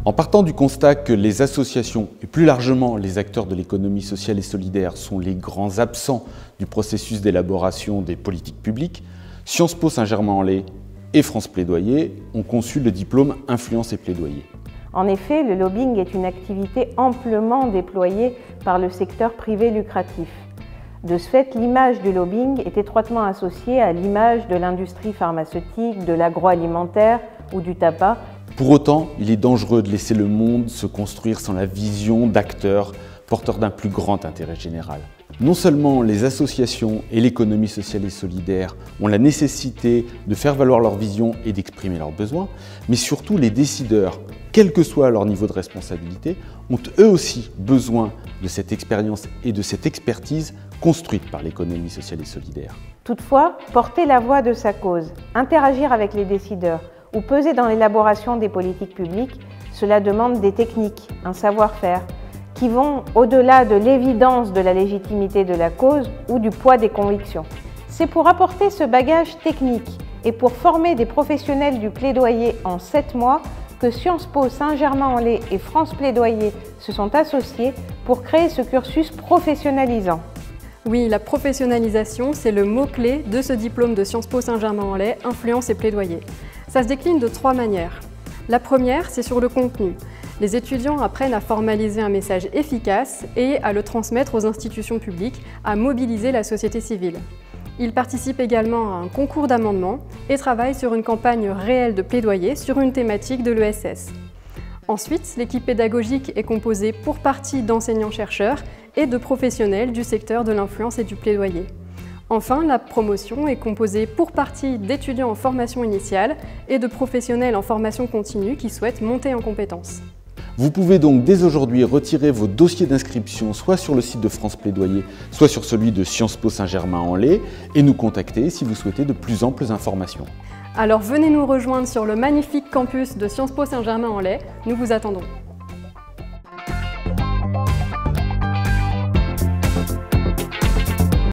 En partant du constat que les associations et plus largement les acteurs de l'économie sociale et solidaire sont les grands absents du processus d'élaboration des politiques publiques, Sciences Po Saint-Germain-en-Laye et France Plaidoyer ont conçu le diplôme Influence et Plaidoyer. En effet, le lobbying est une activité amplement déployée par le secteur privé lucratif. De ce fait, l'image du lobbying est étroitement associée à l'image de l'industrie pharmaceutique, de l'agroalimentaire ou du tabac. Pour autant, il est dangereux de laisser le monde se construire sans la vision d'acteurs porteurs d'un plus grand intérêt général. Non seulement les associations et l'économie sociale et solidaire ont la nécessité de faire valoir leur vision et d'exprimer leurs besoins, mais surtout les décideurs, quel que soit leur niveau de responsabilité, ont eux aussi besoin de cette expérience et de cette expertise construite par l'économie sociale et solidaire. Toutefois, porter la voix de sa cause, interagir avec les décideurs ou peser dans l'élaboration des politiques publiques, cela demande des techniques, un savoir-faire, qui vont au-delà de l'évidence de la légitimité de la cause ou du poids des convictions. C'est pour apporter ce bagage technique et pour former des professionnels du plaidoyer en 7 mois que Sciences Po Saint-Germain-en-Laye et France Plaidoyer se sont associés pour créer ce cursus professionnalisant. Oui, la professionnalisation, c'est le mot-clé de ce diplôme de Sciences Po Saint-Germain-en-Laye, Influence et Plaidoyer. Ça se décline de 3 manières. La première, c'est sur le contenu. Les étudiants apprennent à formaliser un message efficace et à le transmettre aux institutions publiques, à mobiliser la société civile. Ils participent également à un concours d'amendement et travaillent sur une campagne réelle de plaidoyer sur une thématique de l'ESS. Ensuite, l'équipe pédagogique est composée pour partie d'enseignants-chercheurs et de professionnels du secteur de l'influence et du plaidoyer. Enfin, la promotion est composée pour partie d'étudiants en formation initiale et de professionnels en formation continue qui souhaitent monter en compétences. Vous pouvez donc dès aujourd'hui retirer vos dossiers d'inscription soit sur le site de France Plaidoyer, soit sur celui de Sciences Po Saint-Germain-en-Laye et nous contacter si vous souhaitez de plus amples informations. Alors venez nous rejoindre sur le magnifique campus de Sciences Po Saint-Germain-en-Laye, nous vous attendons.